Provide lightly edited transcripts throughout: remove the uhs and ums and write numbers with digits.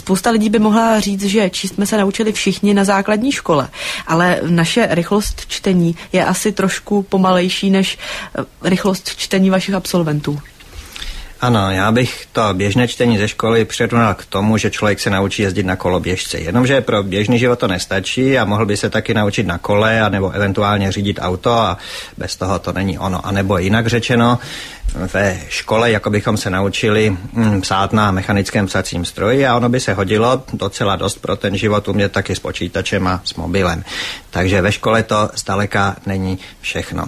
Spousta lidí by mohla říct, že číst jsme se naučili všichni na základní škole, ale naše rychlost čtení je asi trošku pomalejší než rychlost čtení vašich absolventů. Ano, já bych to běžné čtení ze školy přirovnal k tomu, že člověk se naučí jezdit na koloběžce. Jenomže pro běžný život to nestačí a mohl by se taky naučit na kole a nebo eventuálně řídit auto a bez toho to není ono. A nebo jinak řečeno, ve škole jako bychom se naučili psát na mechanickém psacím stroji a ono by se hodilo docela dost pro ten život umět taky s počítačem a s mobilem. Takže ve škole to zdaleka není všechno.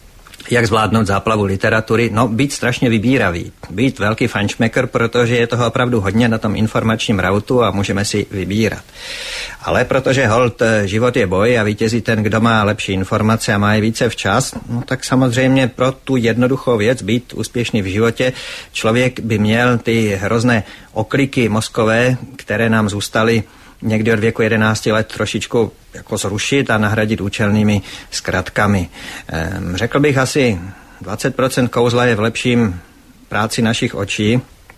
Jak zvládnout záplavu literatury? No, být strašně vybíravý. Být velký fajnšmekr, protože je toho opravdu hodně na tom informačním rautu a můžeme si vybírat. Ale protože holt život je boj a vítězí ten, kdo má lepší informace a má je více včas, no tak samozřejmě pro tu jednoduchou věc být úspěšný v životě, člověk by měl ty hrozné okliky mozkové, které nám zůstaly někdy od věku 11 let trošičku jako zrušit a nahradit účelnými zkratkami. Řekl bych asi 20% kouzla je v lepším práci našich očí,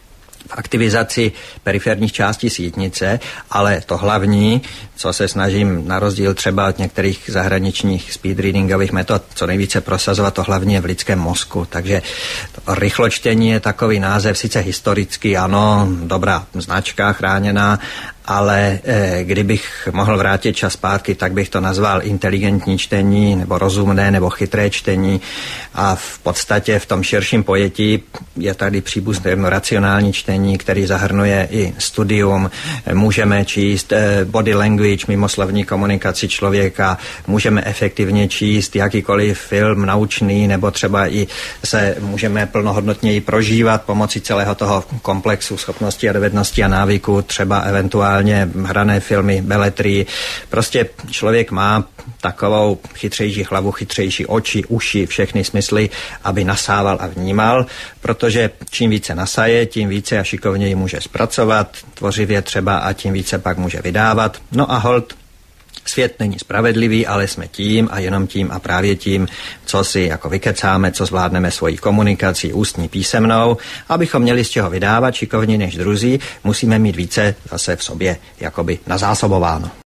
v aktivizaci periferních částí sítnice, ale to hlavní, co se snažím na rozdíl třeba od některých zahraničních speedreadingových metod co nejvíce prosazovat, to hlavně je v lidském mozku. Takže rychločtení je takový název, sice historicky, ano, dobrá značka chráněná, ale kdybych mohl vrátit čas zpátky, tak bych to nazval inteligentní čtení, nebo rozumné, nebo chytré čtení a v podstatě v tom širším pojetí je tady příbuzné racionální čtení, který zahrnuje i studium, můžeme číst body language, mimoslovní komunikaci člověka, můžeme efektivně číst jakýkoliv film naučný, nebo třeba i se můžeme plnohodnotněji prožívat pomocí celého toho komplexu schopností a dovedností a návyků, třeba eventuálně hrané filmy, beletrii. Prostě člověk má takovou chytřejší hlavu, chytřejší oči, uši, všechny smysly, aby nasával a vnímal, protože čím více nasaje, tím více a šikovněji může zpracovat, tvořivě třeba a tím více pak může vydávat. No a holt, svět není spravedlivý, ale jsme tím a jenom tím a právě tím, co si jako vykecáme, co zvládneme svojí komunikací ústní, písemnou. Abychom měli z čeho vydávat šikovně než druzí, musíme mít více zase v sobě jakoby nazásobováno.